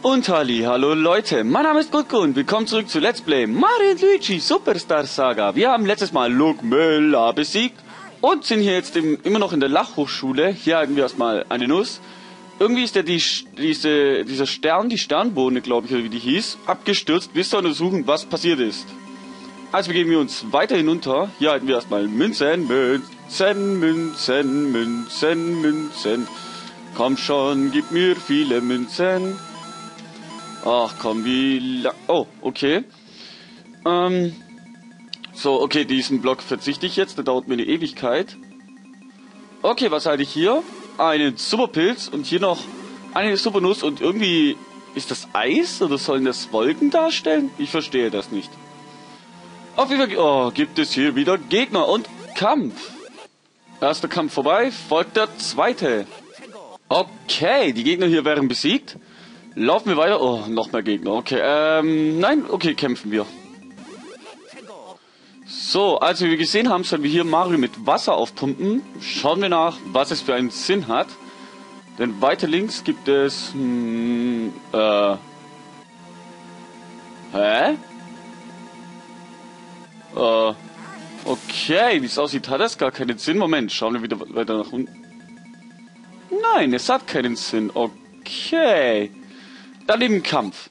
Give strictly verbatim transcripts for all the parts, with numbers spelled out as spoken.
Und halli, hallo Leute, mein Name ist Gutko und willkommen zurück zu Let's Play Mario und Luigi Superstar Saga. Wir haben letztes Mal Lukmela besiegt und sind hier jetzt im, immer noch in der Lachhochschule. Hier halten wir erstmal eine Nuss. Irgendwie ist ja die, diese, dieser Stern, die Sternbohne, glaube ich, oder wie die hieß, abgestürzt. Wir sollen untersuchen, was passiert ist. Also begeben wir uns weiter hinunter. Hier halten wir erstmal Münzen, Münzen, Münzen, Münzen, Münzen. Komm schon, gib mir viele Münzen. Ach komm, wie lang... Oh, okay. Ähm... So, okay, diesen Block verzichte ich jetzt. Der dauert mir eine Ewigkeit. Okay, was halte ich hier? Einen Superpilz und hier noch eine Supernuss. Und irgendwie... Ist das Eis? Oder sollen das Wolken darstellen? Ich verstehe das nicht. Auf jeden Fall... Oh, gibt es hier wieder Gegner und Kampf. Erster Kampf vorbei, folgt der zweite. Okay, die Gegner hier wären besiegt. Laufen wir weiter. Oh, noch mehr Gegner. Okay, ähm, nein, okay, kämpfen wir. So, als wir gesehen haben, sollen wir hier Mario mit Wasser aufpumpen. Schauen wir nach, was es für einen Sinn hat. Denn weiter links gibt es... Hm, äh... Hä? Äh... Okay, wie es aussieht, hat das gar keinen Sinn. Moment, schauen wir wieder weiter nach unten. Nein, es hat keinen Sinn. Okay. Dann eben Kampf.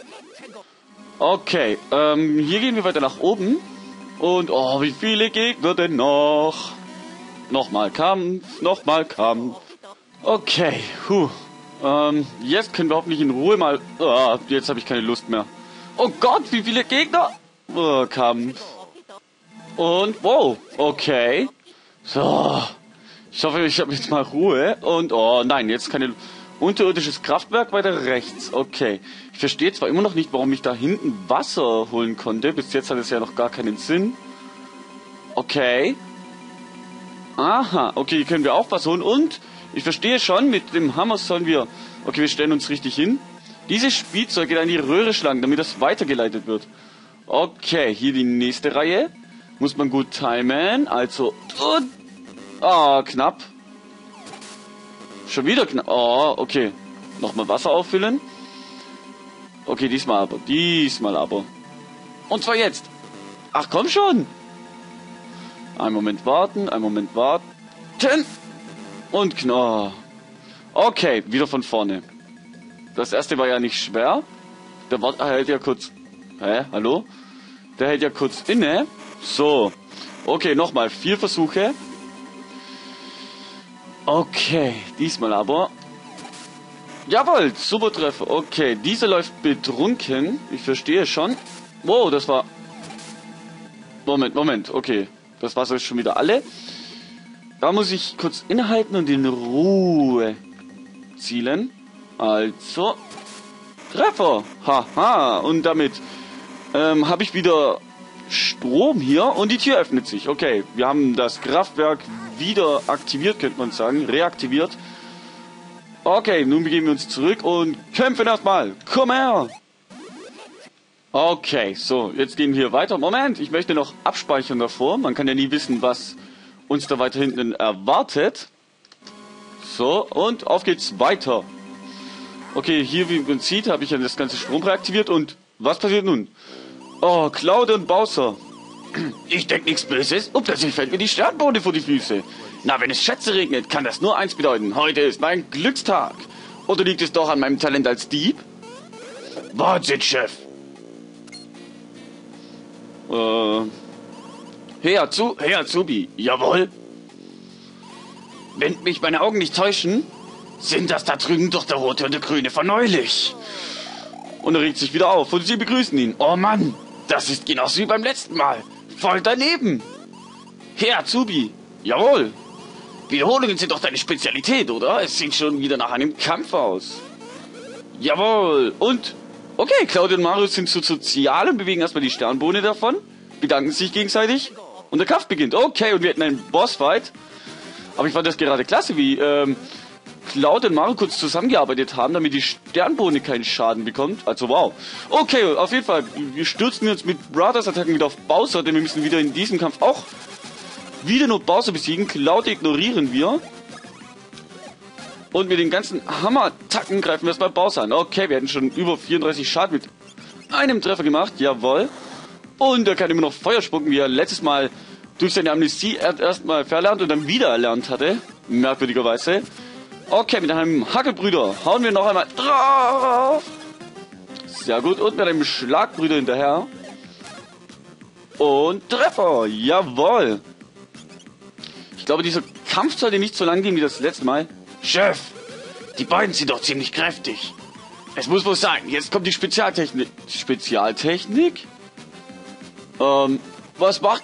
Okay, ähm, hier gehen wir weiter nach oben. Und, oh, wie viele Gegner denn noch? Nochmal Kampf, nochmal Kampf. Okay, puh. Ähm, jetzt können wir hoffentlich in Ruhe mal... Oh, jetzt habe ich keine Lust mehr. Oh Gott, wie viele Gegner? Oh, Kampf. Und, wow, okay. So. Ich hoffe, ich habe jetzt mal Ruhe. Und, oh nein, jetzt keine... Unterirdisches Kraftwerk weiter rechts. Okay. Ich verstehe zwar immer noch nicht, warum ich da hinten Wasser holen konnte. Bis jetzt hat es ja noch gar keinen Sinn. Okay. Aha. Okay, hier können wir auch was holen. Und ich verstehe schon, mit dem Hammer sollen wir... Okay, wir stellen uns richtig hin. Dieses Spielzeug geht an die Röhre schlagen, damit das weitergeleitet wird. Okay, hier die nächste Reihe. Muss man gut timen. Also... Ah, knapp. Schon wieder knapp. Oh, okay. Nochmal Wasser auffüllen. Okay, diesmal aber. Diesmal aber. Und zwar jetzt. Ach, komm schon. Einen Moment warten. Einen Moment warten. Und knapp. Okay, wieder von vorne. Das erste war ja nicht schwer. Der war, hält ja kurz... Hä? Hallo? Der hält ja kurz inne. So. Okay, nochmal. Vier Versuche. Okay, diesmal aber... Jawohl, super Treffer. Okay, dieser läuft betrunken. Ich verstehe schon. Wow, das war... Moment, Moment, okay. Das Wasser ist schon wieder alle. Da muss ich kurz innehalten und in Ruhe zielen. Also... Treffer! Haha, und damit ähm, habe ich wieder Strom hier und die Tür öffnet sich. Okay, wir haben das Kraftwerk wieder aktiviert, könnte man sagen, reaktiviert. Okay, nun begeben wir uns zurück und kämpfen erstmal. Komm her! Okay, so, jetzt gehen wir weiter. Moment, ich möchte noch abspeichern davor. Man kann ja nie wissen, was uns da weiter hinten erwartet. So, und auf geht's weiter. Okay, hier, wie man sieht, habe ich ja das ganze Strom reaktiviert und was passiert nun? Oh, Cloud und Bowser. Ich denke nichts Böses und plötzlich fällt mir die Sternbohne vor die Füße. Na, wenn es Schätze regnet, kann das nur eins bedeuten. Heute ist mein Glückstag. Oder liegt es doch an meinem Talent als Dieb? Wahnsinn, Chef. Äh. Hey, Azu hey, Azubi. Jawohl. Wenn mich meine Augen nicht täuschen, sind das da drüben doch der rote und der grüne von neulich. Und er regt sich wieder auf und sie begrüßen ihn. Oh Mann, das ist genauso wie beim letzten Mal. Voll daneben. Hey, Azubi. Jawohl. Wiederholungen sind doch deine Spezialität, oder? Es sieht schon wieder nach einem Kampf aus. Jawohl. Und, okay, Claudia und Mario sind zu sozial und bewegen erstmal die Sternbohne davon. Bedanken sich gegenseitig. Und der Kampf beginnt. Okay, und wir hätten einen Bossfight. Aber ich fand das gerade klasse, wie ähm, Claudia und Mario kurz zusammengearbeitet haben, damit die Sternbohne keinen Schaden bekommt. Also wow. Okay, auf jeden Fall. Wir stürzen uns mit Brothers-Attacken wieder auf Bowser, denn wir müssen wieder in diesem Kampf auch wieder nur Bowser besiegen. Cloud ignorieren wir. Und mit den ganzen Hammer-Attacken greifen wir es bei Bowser an. Okay, wir hätten schon über vierunddreißig Schaden mit einem Treffer gemacht. Jawohl. Und er kann immer noch Feuer spucken, wie er letztes Mal durch seine Amnesie erstmal verlernt und dann wieder erlernt hatte. Merkwürdigerweise. Okay, mit einem Hackelbrüder hauen wir noch einmal drauf. Sehr gut. Und mit einem Schlagbrüder hinterher. Und Treffer. Jawohl. Ich glaube, dieser Kampf sollte nicht so lang gehen wie das letzte Mal. Chef, die beiden sind doch ziemlich kräftig. Es muss wohl sein. Jetzt kommt die Spezialtechnik. Spezialtechnik? Ähm, was macht...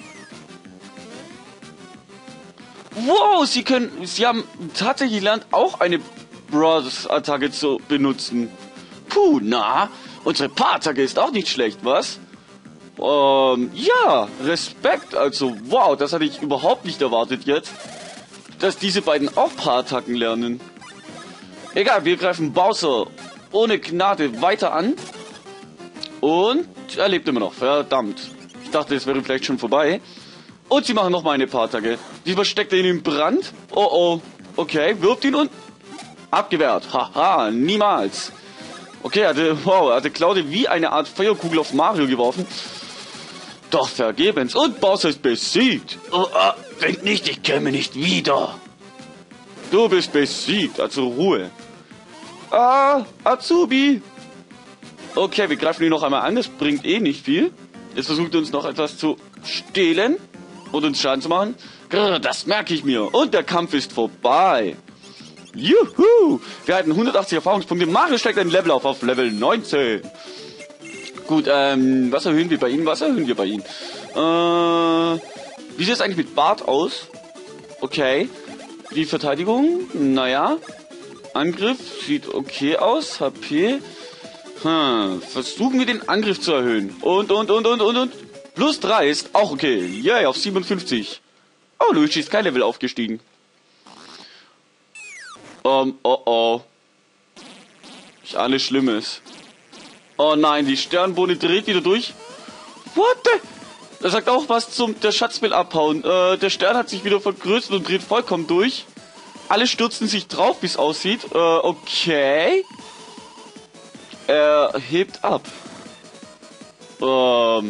Wow, sie können... Sie haben tatsächlich gelernt, auch eine Brothers-Attacke zu benutzen. Puh, na, unsere Paar-Attacke ist auch nicht schlecht, was? Ähm, ja, Respekt. Also, wow, das hatte ich überhaupt nicht erwartet jetzt. Dass diese beiden auch Paar-Attacken lernen. Egal, wir greifen Bowser ohne Gnade weiter an. Und er lebt immer noch. Verdammt. Ich dachte, es wäre vielleicht schon vorbei. Und sie machen nochmal eine Paar-Attacke. Diesmal steckt er ihn im Brand. Oh oh. Okay, wirft ihn und... Abgewehrt. Haha, niemals. Okay, er hatte, wow, er hatte Claude wie eine Art Feuerkugel auf Mario geworfen. Doch vergebens. Und Bowser ist besiegt. Oh, oh, denk nicht, ich käme nicht wieder. Du bist besiegt, also Ruhe. Ah, Azubi. Okay, wir greifen ihn noch einmal an, das bringt eh nicht viel. Jetzt versucht er uns noch etwas zu stehlen und uns Schaden zu machen. Grrr, das merke ich mir. Und der Kampf ist vorbei. Juhu! Wir hatten hundertachtzig Erfahrungspunkte. Mario steigt ein Level auf, auf Level neunzehn. Gut, ähm, was erhöhen wir bei Ihnen? Was erhöhen wir bei Ihnen? Äh, wie sieht es eigentlich mit Bart aus? Okay. Die Verteidigung? Naja. Angriff sieht okay aus. H P. Hm. Versuchen wir den Angriff zu erhöhen. Und, und, und, und, und, und. Plus drei ist auch okay. Yay, auf siebenundfünfzig. Oh, Luigi ist kein Level aufgestiegen. Um, oh, oh. Ich ahne Schlimmes. Oh nein, die Sternbohne dreht wieder durch. What the? Das sagt auch was zum der Schatz will abhauen. Äh, der Stern hat sich wieder vergrößert und dreht vollkommen durch. Alle stürzen sich drauf, wie es aussieht. Äh, okay. Er hebt ab. Ähm.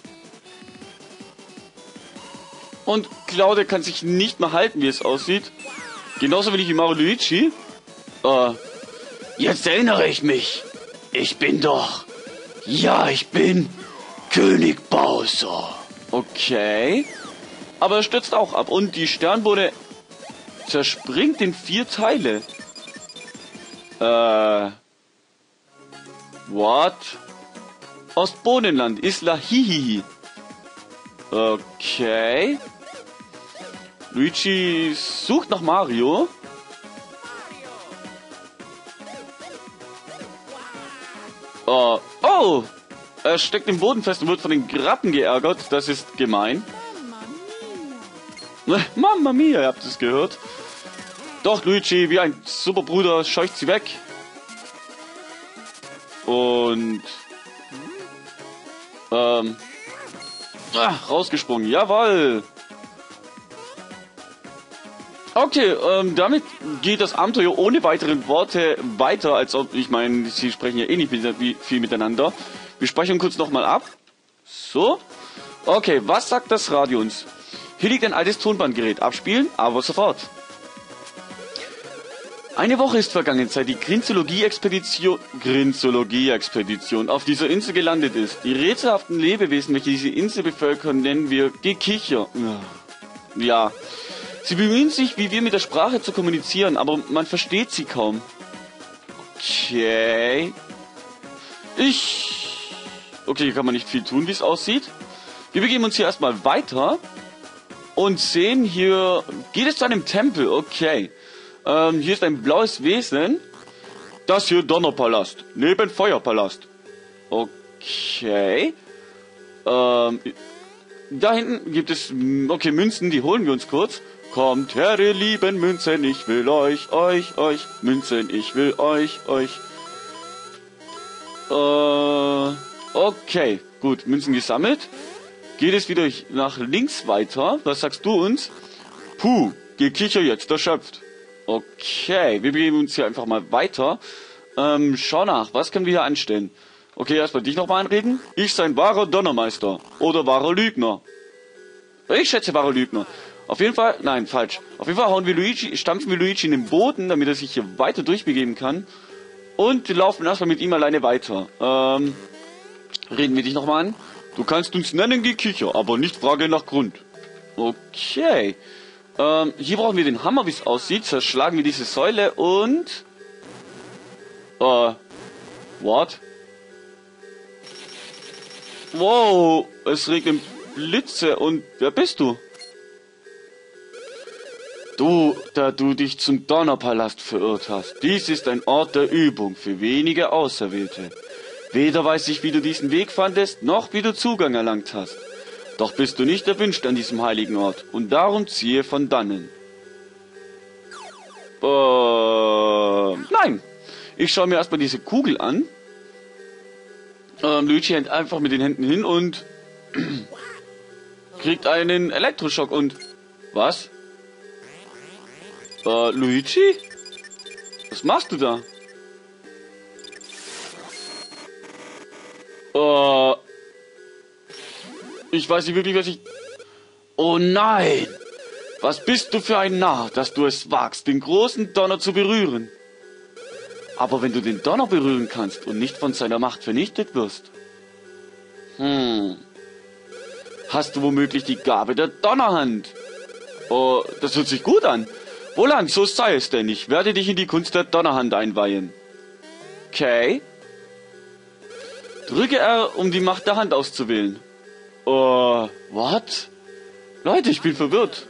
Und Claudia kann sich nicht mehr halten, wie es aussieht. Genauso wenig wie Mario Luigi. Äh. Jetzt erinnere ich mich. Ich bin doch... Ja, ich bin... König Bowser. Okay. Aber er stürzt auch ab. Und die Sternbohne zerspringt in vier Teile. Äh... What? Ostbohnenland. Isla Hihihi. Okay. Luigi sucht nach Mario. Uh, oh! Er steckt im Boden fest und wird von den Ratten geärgert. Das ist gemein. Mamma mia, ihr habt es gehört. Doch, Luigi, wie ein super Bruder, scheucht sie weg. Und... Ähm... Ah, rausgesprungen. Jawohl! Okay, ähm, damit geht das Abenteuer ohne weitere Worte weiter, als ob, ich meine, sie sprechen ja eh nicht viel miteinander. Wir speichern kurz nochmal ab. So. Okay, was sagt das Radio uns? Hier liegt ein altes Tonbandgerät. Abspielen, aber sofort. Eine Woche ist vergangen, seit die Grinzologie-Expedition Grinzologie-Expedition auf dieser Insel gelandet ist. Die rätselhaften Lebewesen, welche diese Insel bevölkern, nennen wir Gekicher. Ja. Sie bemühen sich, wie wir mit der Sprache zu kommunizieren, aber man versteht sie kaum. Okay. Ich... Okay, hier kann man nicht viel tun, wie es aussieht. Wir begeben uns hier erstmal weiter und sehen hier... Geht es zu einem Tempel? Okay. Ähm, hier ist ein blaues Wesen. Das hier Donnerpalast. Neben Feuerpalast. Okay. Ähm... Da hinten gibt es... Okay, Münzen, die holen wir uns kurz. Kommt her, ihr lieben Münzen, ich will euch, euch, euch, Münzen, ich will euch, euch. Äh, okay, gut, Münzen gesammelt. Geht es wieder nach links weiter? Was sagst du uns? Puh, Gekicher jetzt erschöpft. Okay, wir begeben uns hier einfach mal weiter. Ähm, schau nach, was können wir hier anstellen? Okay, erstmal dich nochmal anreden. Ich sein wahrer Donnermeister. Oder wahrer Lügner. Ich schätze wahrer Lügner. Auf jeden Fall, nein, falsch. Auf jeden Fall hauen wir Luigi, stampfen wir Luigi in den Boden, damit er sich hier weiter durchbegeben kann. Und wir laufen erstmal mit ihm alleine weiter. Ähm, reden wir dich nochmal an. Du kannst uns nennen Gekicher, aber nicht Frage nach Grund. Okay. Ähm, hier brauchen wir den Hammer, wie es aussieht. Zerschlagen wir diese Säule und... Äh, what? Wow, es regnet Blitze und wer bist du? Du, da du dich zum Donnerpalast verirrt hast. Dies ist ein Ort der Übung für wenige Auserwählte. Weder weiß ich, wie du diesen Weg fandest, noch wie du Zugang erlangt hast. Doch bist du nicht erwünscht an diesem heiligen Ort und darum ziehe von dannen. Äh, nein. Ich schaue mir erstmal diese Kugel an. Ähm, Luigi hält einfach mit den Händen hin und kriegt einen Elektroschock und... Was? Äh, Luigi? Was machst du da? Äh... Ich weiß nicht wirklich, was ich... Oh nein! Was bist du für ein Narr, dass du es wagst, den großen Donner zu berühren? Aber wenn du den Donner berühren kannst und nicht von seiner Macht vernichtet wirst... Hm... Hast du womöglich die Gabe der Donnerhand? Oh, das hört sich gut an. Wohlan, so sei es denn. Ich werde dich in die Kunst der Donnerhand einweihen. Okay. Drücke R, um die Macht der Hand auszuwählen. Oh, what? Leute, ich bin verwirrt.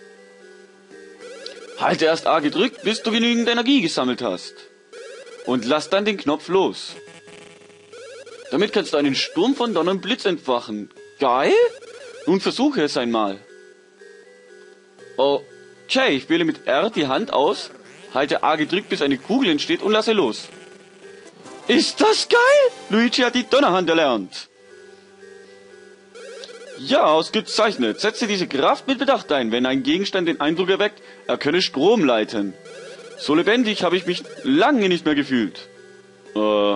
Halte erst A gedrückt, bis du genügend Energie gesammelt hast. Und lass dann den Knopf los. Damit kannst du einen Sturm von Donner und Blitz entfachen. Geil? Nun versuche es einmal. Okay, ich wähle mit R die Hand aus, halte A gedrückt, bis eine Kugel entsteht und lasse los. Ist das geil? Luigi hat die Donnerhand erlernt. Ja, ausgezeichnet. Setze diese Kraft mit Bedacht ein. Wenn ein Gegenstand den Eindruck erweckt, er könne Strom leiten. So lebendig habe ich mich lange nicht mehr gefühlt. Äh...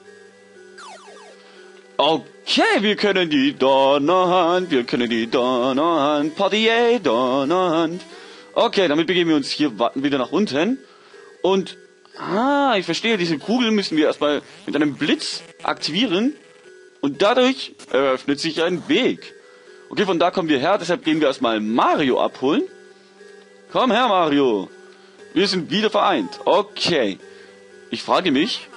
Okay, wir können die Donnerhand, wir können die Donnerhand, Party, yay, Donnerhand. Okay, damit begeben wir uns hier wieder nach unten. Und, ah, ich verstehe, diese Kugel müssen wir erstmal mit einem Blitz aktivieren. Und dadurch eröffnet sich ein Weg. Okay, von da kommen wir her, deshalb gehen wir erstmal Mario abholen. Komm her, Mario. Wir sind wieder vereint. Okay. Ich frage mich...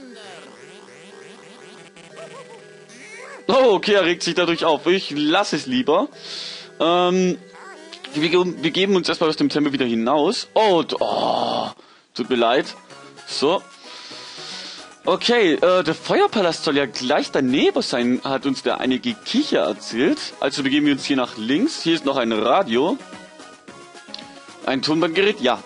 Oh, okay, er regt sich dadurch auf. Ich lasse es lieber. Ähm, wir, wir geben uns erstmal aus dem Tempel wieder hinaus. Oh, oh, tut mir leid. So. Okay, äh, der Feuerpalast soll ja gleich daneben sein, hat uns der eine Gekicher erzählt. Also begeben wir uns hier nach links. Hier ist noch ein Radio. Ein Tonbandgerät, ja.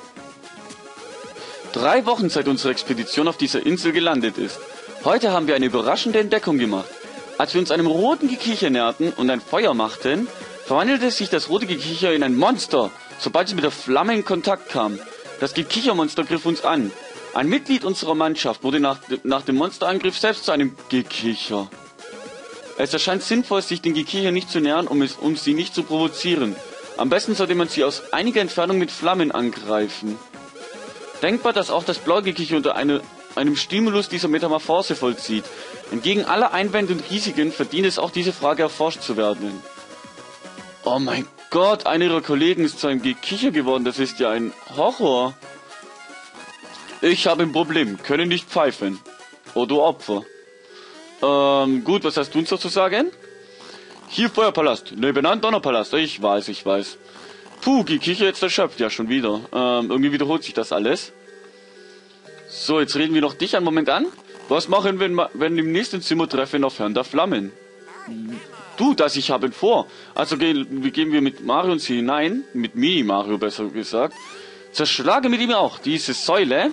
Drei Wochen seit unsere Expedition auf dieser Insel gelandet ist. Heute haben wir eine überraschende Entdeckung gemacht. Als wir uns einem roten Gekicher näherten und ein Feuer machten, verwandelte sich das rote Gekicher in ein Monster, sobald es mit der Flamme in Kontakt kam. Das Gekichermonster griff uns an. Ein Mitglied unserer Mannschaft wurde nach, nach dem Monsterangriff selbst zu einem Gekicher. Es erscheint sinnvoll, sich den Gekicher nicht zu nähern, um, es, um sie nicht zu provozieren. Am besten sollte man sie aus einiger Entfernung mit Flammen angreifen. Denkbar, dass auch das blaue Gekicher unter eine, einem Stimulus dieser Metamorphose vollzieht. Entgegen aller Einwände und Risiken verdient es auch, diese Frage erforscht zu werden. Oh mein Gott, einer ihrer Kollegen ist zu einem Gekicher geworden. Das ist ja ein Horror. Ich habe ein Problem. Können nicht pfeifen. Oh, du Opfer. Ähm, gut, was hast du uns noch zu sagen? Hier Feuerpalast. Nebenan Donnerpalast. Ich weiß, ich weiß. Puh, Gekicher jetzt erschöpft. Ja, schon wieder. Ähm, irgendwie wiederholt sich das alles. So, jetzt reden wir noch dich einen Moment an. Was machen, wenn, wenn im nächsten Zimmer treffen auf Herrn der Flammen? Du, das ich habe vor. Also gehen, gehen wir mit Mario uns hier hinein, mit Mini Mario besser gesagt. Zerschlage mit ihm auch diese Säule.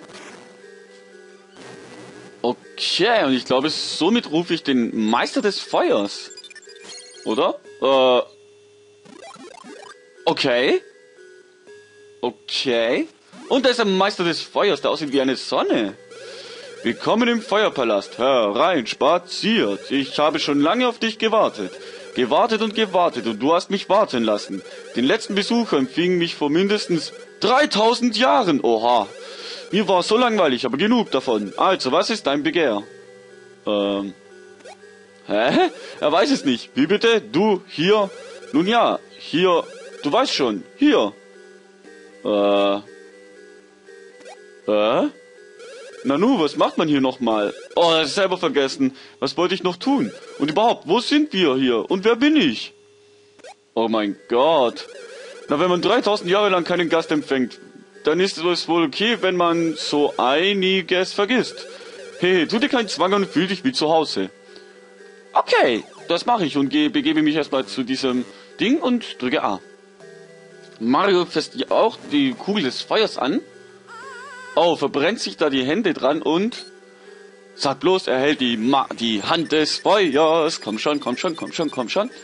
Okay, und ich glaube, somit rufe ich den Meister des Feuers. Oder? Äh. Okay. Okay. Und da ist der Meister des Feuers, der aussieht wie eine Sonne. Willkommen im Feuerpalast. Herein, spaziert. Ich habe schon lange auf dich gewartet. Gewartet und gewartet und du hast mich warten lassen. Den letzten Besucher empfing mich vor mindestens dreitausend Jahren. Oha. Mir war so langweilig, aber genug davon. Also, was ist dein Begehr? Ähm. Hä? Er weiß es nicht. Wie bitte? Du, hier? Nun ja, hier. Du weißt schon. Hier. Äh. Äh? Nanu, was macht man hier nochmal? Oh, das ist selber vergessen. Was wollte ich noch tun? Und überhaupt, wo sind wir hier? Und wer bin ich? Oh mein Gott. Na, wenn man dreitausend Jahre lang keinen Gast empfängt, dann ist es wohl okay, wenn man so einiges vergisst. Hey, tu dir keinen Zwang und fühl dich wie zu Hause. Okay, das mache ich und geh, begebe mich erstmal zu diesem Ding und drücke A. Mario fasst auch die Kugel des Feuers an. Oh, verbrennt sich da die Hände dran und sagt bloß, er hält die, Ma die Hand des Feuers. Komm schon, komm schon, komm schon, komm schon.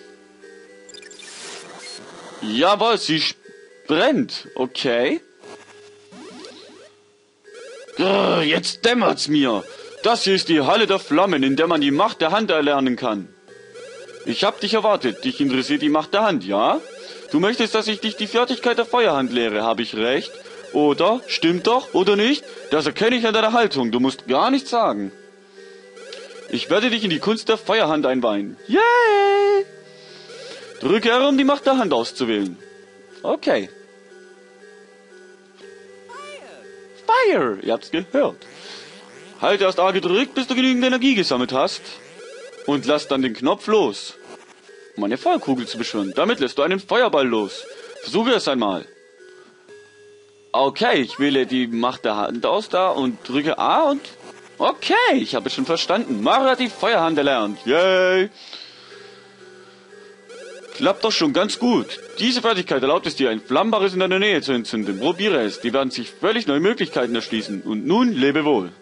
Jawohl, sie brennt. Okay. Grrr, jetzt dämmert's mir. Das hier ist die Halle der Flammen, in der man die Macht der Hand erlernen kann. Ich hab dich erwartet. Dich interessiert die Macht der Hand, ja? Du möchtest, dass ich dich die Fertigkeit der Feuerhand lehre. Habe ich recht? Oder? Stimmt doch, oder nicht? Das erkenne ich an deiner Haltung. Du musst gar nichts sagen. Ich werde dich in die Kunst der Feuerhand einweihen. Yay! Drücke R, um die Macht der Hand auszuwählen. Okay. Fire! Ihr habt's gehört. Halt erst A gedrückt, bis du genügend Energie gesammelt hast. Und lass dann den Knopf los, um eine Feuerkugel zu beschwören. Damit lässt du einen Feuerball los. Versuche es einmal. Okay, ich wähle die Macht der Hand aus da und drücke A und... Okay, ich habe es schon verstanden. Mario hat die Feuerhand erlernt. Yay! Klappt doch schon ganz gut. Diese Fertigkeit erlaubt es dir, ein Flammbares in deiner Nähe zu entzünden. Probiere es. Die werden sich völlig neue Möglichkeiten erschließen. Und nun lebe wohl.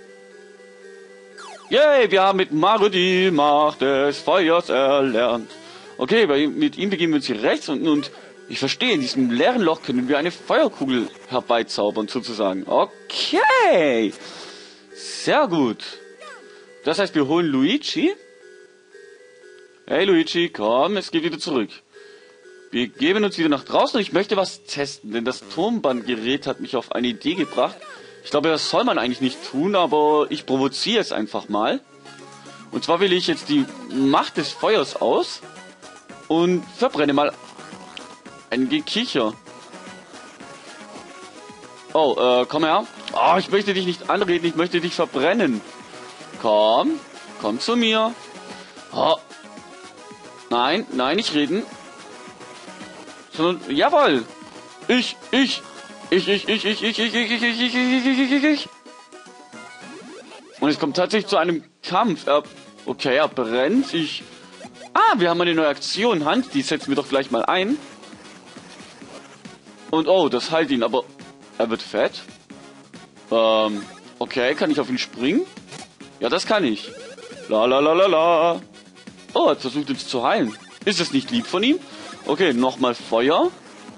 Yay, wir haben mit Mario die Macht des Feuers erlernt. Okay, bei, mit ihm begeben wir uns hier rechts und... und ich verstehe, in diesem leeren Loch können wir eine Feuerkugel herbeizaubern, sozusagen. Okay. Sehr gut. Das heißt, wir holen Luigi. Hey Luigi, komm, es geht wieder zurück. Wir geben uns wieder nach draußen und ich möchte was testen, denn das Turmbandgerät hat mich auf eine Idee gebracht. Ich glaube, das soll man eigentlich nicht tun, aber ich provoziere es einfach mal. Und zwar wähle ich jetzt die Macht des Feuers aus und verbrenne mal ein Gekicher. Oh, äh, komm her. Oh, ich möchte dich nicht anreden, ich möchte dich verbrennen. Komm, komm zu mir. Oh. Nein, nein, nicht reden. Sondern, jawohl. Ich, ich, ich, ich, ich, ich, ich, ich, ich, ich, ich, ich, ich, ich, ich. Und es kommt tatsächlich zu einem Kampf. Er, okay, er brennt. Ich. Ah, wir haben eine neue Aktion, Hand. Die setzen wir doch gleich mal ein. Und oh, das heilt ihn, aber er wird fett. Ähm, okay, kann ich auf ihn springen? Ja, das kann ich. La la la la la. Oh, er versucht uns zu heilen. Ist es nicht lieb von ihm? Okay, nochmal Feuer.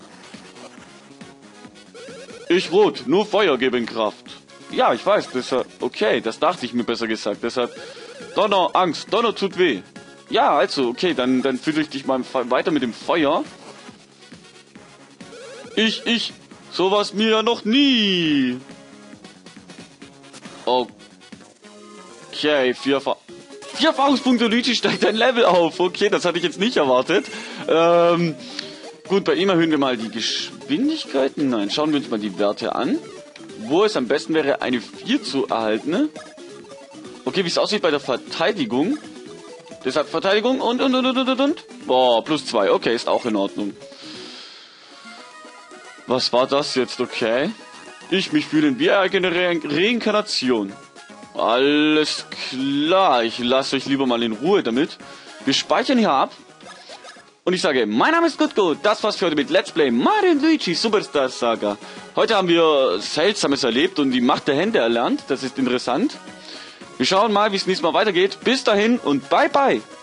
Ich rot, nur Feuer geben Kraft. Ja, ich weiß, deshalb. Okay, das dachte ich mir besser gesagt. Deshalb Donner, Angst, Donner tut weh. Ja, also, okay, dann, dann fühle ich dich mal weiter mit dem Feuer. Ich, ich, sowas mir ja noch nie. Okay, vier, Erfa vier Erfahrungspunkte, Luigi steigt ein Level auf. Okay, das hatte ich jetzt nicht erwartet. Ähm, gut, bei ihm erhöhen wir mal die Geschwindigkeiten. Nein, schauen wir uns mal die Werte an. Wo es am besten wäre, eine vier zu erhalten. Okay, wie es aussieht bei der Verteidigung. Deshalb Verteidigung und, und, und, und, und, und. Boah, plus zwei. Okay, ist auch in Ordnung. Was war das jetzt, okay? Ich mich fühlen wie eine Re Reinkarnation. Alles klar, ich lasse euch lieber mal in Ruhe damit. Wir speichern hier ab. Und ich sage, mein Name ist Gutgo. Das war's für heute mit Let's Play Mario und Luigi Superstar Saga. Heute haben wir Seltsames erlebt und die Macht der Hände erlernt. Das ist interessant. Wir schauen mal, wie es nächstes Mal weitergeht. Bis dahin und bye bye.